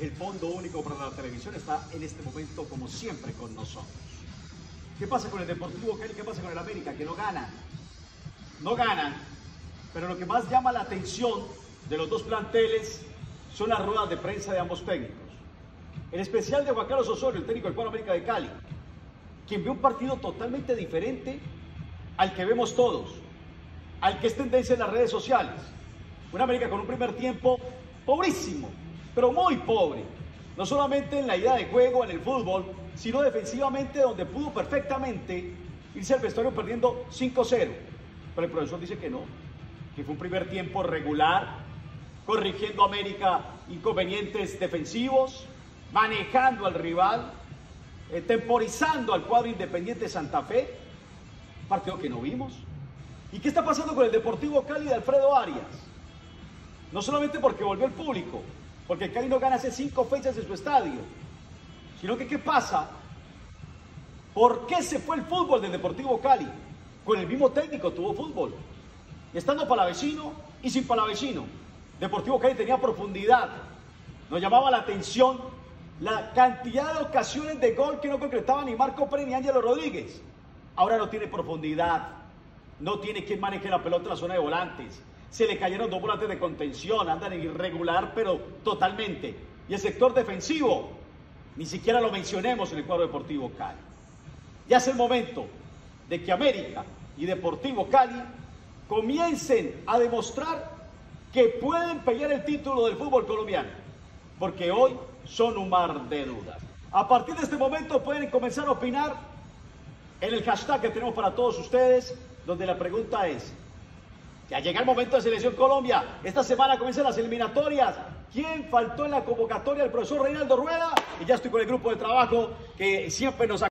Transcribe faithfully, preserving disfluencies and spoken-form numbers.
El Fondo Único para la Televisión está en este momento, como siempre, con nosotros. ¿Qué pasa con el Deportivo Cali? ¿Qué pasa con el América? Que no ganan. No ganan. Pero lo que más llama la atención de los dos planteles son las ruedas de prensa de ambos técnicos. En especial de Juan Carlos Osorio, el técnico del Cuadro América de Cali, quien ve un partido totalmente diferente al que vemos todos, al que es tendencia en las redes sociales. Una América con un primer tiempo pobrísimo, pero muy pobre. No solamente en la idea de juego, en el fútbol, sino defensivamente, donde pudo perfectamente irse al vestuario perdiendo cinco cero. Pero el profesor dice que no, que fue un primer tiempo regular, corrigiendo a América inconvenientes defensivos, manejando al rival, eh, temporizando al cuadro Independiente Santa Fe, partido que no vimos. ¿Y qué está pasando con el Deportivo Cali de Alfredo Arias? No solamente porque volvió el público, porque Cali no gana hace cinco fechas en su estadio, sino que ¿qué pasa? ¿Por qué se fue el fútbol del Deportivo Cali? Con el mismo técnico tuvo fútbol, estando palavecino y sin palavecino. Deportivo Cali tenía profundidad, nos llamaba la atención la cantidad de ocasiones de gol que no concretaban ni Marco Pérez ni Ángelo Rodríguez. Ahora no tiene profundidad, no tiene quien maneje la pelota en la zona de volantes. Se le cayeron dos volantes de contención, andan irregular, pero totalmente. Y el sector defensivo, ni siquiera lo mencionemos en el cuadro Deportivo Cali. Ya es el momento de que América y Deportivo Cali comiencen a demostrar que pueden pelear el título del fútbol colombiano, porque hoy son un mar de dudas. A partir de este momento pueden comenzar a opinar en el hashtag que tenemos para todos ustedes, donde la pregunta es: ya llega el momento de Selección Colombia. Esta semana comienzan las eliminatorias. ¿Quién faltó en la convocatoria? El profesor Reinaldo Rueda. Y ya estoy con el grupo de trabajo que siempre nos